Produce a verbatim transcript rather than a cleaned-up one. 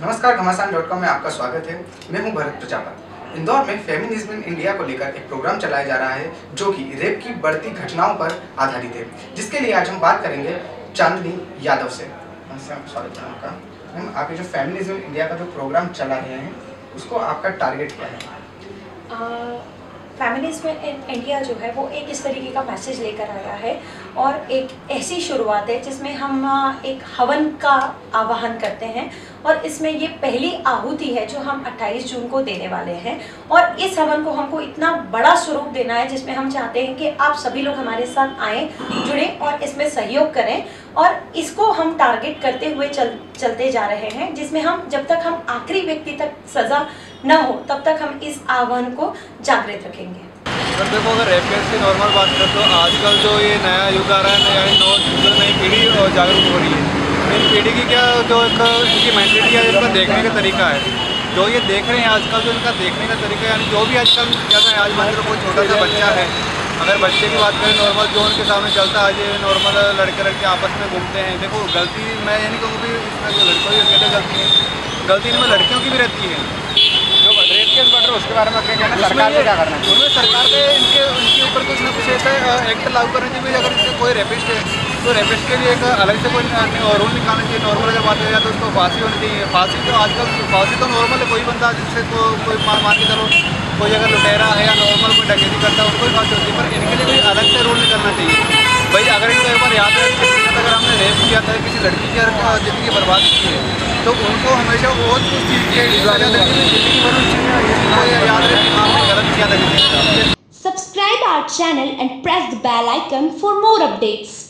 नमस्कार, घमासान dot com में आपका स्वागत है। मैं हूं भरत प्रजापति। इंदौर में फेमिनिज्म इन इंडिया को लेकर एक प्रोग्राम चलाया जा रहा है जो कि रेप की बढ़ती घटनाओं पर आधारित है, जिसके लिए आज हम बात करेंगे चांदनी यादव से। स्वागत है आपका। मैम, आप ये जो फेमिनिज्म इन इंडिया का जो प्रोग्राम चला रहे हैं उसको आपका टारगेट क्या है? फेमिनिज्म इन इंडिया जो है वो एक इस तरीके का मैसेज लेकर आया है और एक ऐसी शुरुआत है जिसमें हम एक हवन का आह्वान करते हैं और इसमें ये पहली आहुति है जो हम अट्ठाईस जून को देने वाले हैं। और इस हवन को हमको इतना बड़ा स्वरूप देना है जिसमें हम चाहते हैं कि आप सभी लोग हमारे साथ आएँ, जुड़ें और इसमें सहयोग करें। और इसको हम टारगेट करते हुए चल चलते जा रहे हैं, जिसमें हम जब तक हम आखिरी व्यक्ति तक सज़ा न हो तब तक हम इस आह्वान को जागृत रखेंगे। सर देखो, अगर रेप केस की नॉर्मल बात करें तो आजकल जो ये नया युग आ रहा है, नया नई पीढ़ी जागरूक हो रही है। इन पीढ़ी की क्या जो एक इनकी मेंटलिटी है, इनका देखने का तरीका है, जो ये देख रहे हैं आजकल, जो इनका देखने का तरीका है, यानी जो भी आजकल क्या है, आज मान लो कोई छोटा सा बच्चा है, अगर बच्चे की बात करें नॉर्मल जो उनके सामने चलता है, ये नॉर्मल लड़के लड़के आपस में घूमते हैं। देखो, गलती मैं ये नहीं कहूँगी इसमें जो लड़कों की अकेले गलती है, गलती इनमें लड़कियों की भी रहती है। जो रेप केस बढ़ रहा है उसके बारे में क्या कहना है, सरकार को क्या करना है? उसमें सरकार के इनके उनके ऊपर कुछ ना कुछ ऐसा एक्ट लागू करना चाहिए। अगर इससे कोई रेपिस्ट है तो रेपिस्ट के लिए एक अलग से कोई रूल निकालना चाहिए। नॉर्मल अगर बात है तो उसको फांसी होनी चाहिए। फांसी तो आजकल फांसी तो नॉर्मल है, कोई बंदा जिससे को, कोई मान के चलो कोई अगर लुटेरा है या नॉर्मल कोई डकैती करता है उनको ही फांसी होती है, पर इनके लिए कोई अलग से रूल निकालना चाहिए। भाई अगर इनको एक बार याद है कि अगर हमने रेप किया था, किसी लड़की की ज़िंदगी बर्बाद की है, तो उनको हमेशा वो चीज़ की सजा देनी है, ज़िंदगी भर उस चीज़ में याद रहे कि हमने गलत किया था। Subscribe our channel and press the bell icon for more updates.